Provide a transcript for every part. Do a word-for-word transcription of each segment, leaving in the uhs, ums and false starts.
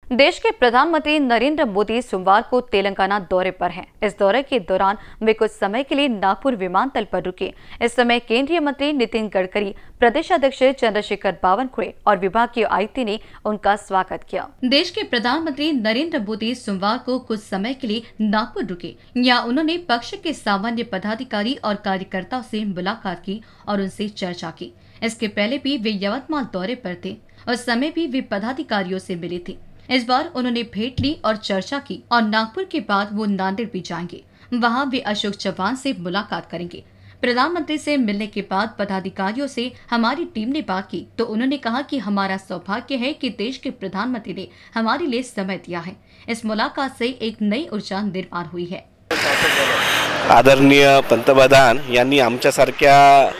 देश के प्रधानमंत्री नरेंद्र मोदी सोमवार को तेलंगाना दौरे पर हैं। इस दौरे के दौरान वे कुछ समय के लिए नागपुर विमानतल पर रुके। इस समय केंद्रीय मंत्री नितिन गडकरी, प्रदेश अध्यक्ष चंद्रशेखर बावनकुळे और विभागीय आयुक्त ने उनका स्वागत किया। देश के प्रधानमंत्री नरेंद्र मोदी सोमवार को कुछ समय के लिए नागपुर रुके। यहाँ उन्होंने पक्ष के सामान्य पदाधिकारी और कार्यकर्ताओं से मुलाकात की और उनसे चर्चा की। इसके पहले भी वे यवतमाल दौरे पर थे। उस समय भी वे पदाधिकारियों से मिले थे। इस बार उन्होंने भेंट ली और चर्चा की और नागपुर के बाद वो नांदेड़ भी जाएंगे। वहां वे अशोक चव्हाण से मुलाकात करेंगे। प्रधानमंत्री से मिलने के बाद पदाधिकारियों से हमारी टीम ने बात की तो उन्होंने कहा कि हमारा सौभाग्य है कि देश के प्रधानमंत्री ने हमारे लिए समय दिया है। इस मुलाकात से एक नई ऊर्जा निर्माण हुई है। आदरणीय पंतप्रधान यांनी आमच्यासारख्या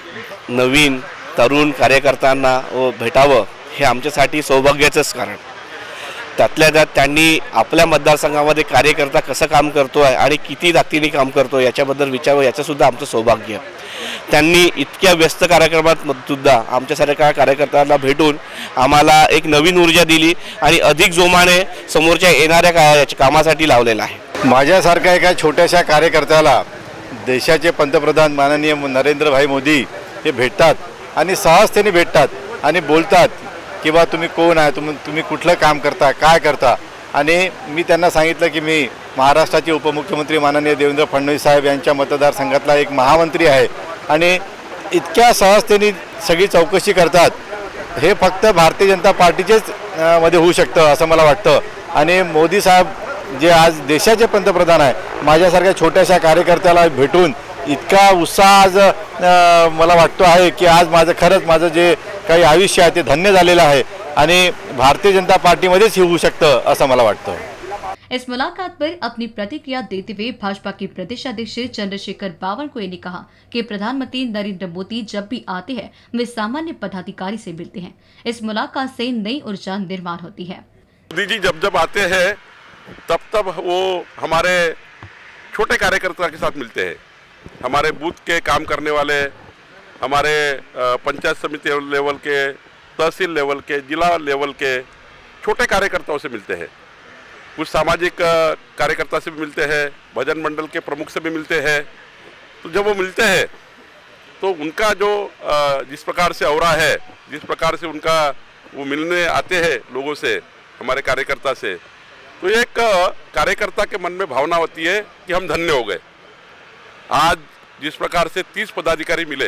नवीन तरुण कार्यकर्त्यांना भेटावं हे आमच्यासाठी सौभाग्याचंच कारण। त्यातल्या त्यात त्यांनी आपल्या मतदारसंघामध्ये कार्यकर्ता कसं काम करतोय आणि किती ताकदीने काम करतोय याच्याबद्दल विचारावं, याचं सुद्धा आमचं सौभाग्य। त्यांनी इतक्या व्यस्त कार्यक्रमात सुद्धा आमच्यासारख्या कार्यकर्त्यांना भेटून आम्हाला एक नवीन ऊर्जा दिली आणि अधिक जोमाने समोरच्या येणाऱ्या कामासाठी लावलेला आहे। माझ्यासारख्या एका छोट्याशा कार्यकर्त्याला देशाचे पंतप्रधान माननीय नरेंद्रभाई मोदी हे भेटतात आणि सहजतेने भेटतात आणि बोलतात की बा तुम्ही कोण आहे, तुम्ही तुम्ही कुठलं काम करता, काय करता। आणि मी त्यांना सांगितलं की मी महाराष्ट्राचे उपमुख्यमंत्री माननीय देवेंद्र फडणवीस साहेब यांच्या मतदारसंघातला एक महामंत्री आहे आणि इतक्या सहजतेने सगळी चौकशी करतात हे फक्त भारतीय जनता पार्टीचेच मध्ये होऊ शकतं असं मला वाटतं। आणि मोदी साहेब जे आज देशाचे पंतप्रधान आहे, माझ्यासारख्या छोट्याशा कार्यकर्त्याला भेटून इतका उत्साह आज मला वाटतो आहे की आज माझं खरंच माझं जे काही आयुष्य आहे ते धन्य झालेलं आहे आणि भारतीय जनता पार्टीमध्येच होऊ शकतं असं मला वाटतं। इस मुलाकात पर अपनी प्रतिक्रिया देते हुए भाजपा के प्रदेश अध्यक्ष चंद्रशेखर बावनकुळे ने कहा कि प्रधानमंत्री नरेंद्र मोदी जब भी आते हैं वे सामान्य पदाधिकारी से मिलते हैं। इस मुलाकात से नई ऊर्जा निर्माण होती है। मोदी जी जब जब आते हैं तब तब वो हमारे छोटे कार्यकर्ता के साथ मिलते हैं। हमारे बूथ के काम करने वाले, हमारे पंचायत समिति लेवल के, तहसील लेवल के, जिला लेवल के छोटे कार्यकर्ताओं से मिलते हैं। कुछ सामाजिक कार्यकर्ता से भी मिलते हैं, भजन मंडल के प्रमुख से भी मिलते हैं। तो जब वो मिलते हैं तो उनका जो जिस प्रकार से औरा है, जिस प्रकार से उनका वो मिलने आते हैं लोगों से, हमारे कार्यकर्ता से, तो एक कार्यकर्ता के मन में भावना होती है कि हम धन्य हो गए। आज जिस प्रकार से तीस पदाधिकारी मिले,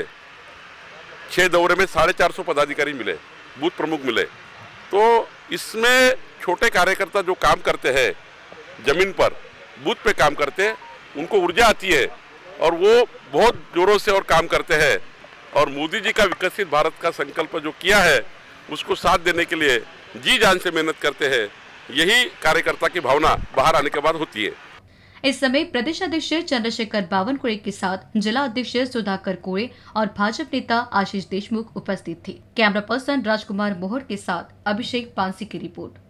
छः दौरे में साढ़े चार सौ पदाधिकारी मिले, बूथ प्रमुख मिले, तो इसमें छोटे कार्यकर्ता जो काम करते हैं जमीन पर, बूथ पे काम करते हैं, उनको ऊर्जा आती है और वो बहुत जोरों से और काम करते हैं। और मोदी जी का विकसित भारत का संकल्प जो किया है उसको साथ देने के लिए जी जान से मेहनत करते हैं। यही कार्यकर्ता की भावना बाहर आने के बाद होती है। इस समय प्रदेश अध्यक्ष चंद्रशेखर बावनकुळे के साथ जिला अध्यक्ष सुधाकर कोरे और भाजपा नेता आशीष देशमुख उपस्थित थे। कैमरा पर्सन राजकुमार मोहर के साथ अभिषेक पांसी की रिपोर्ट।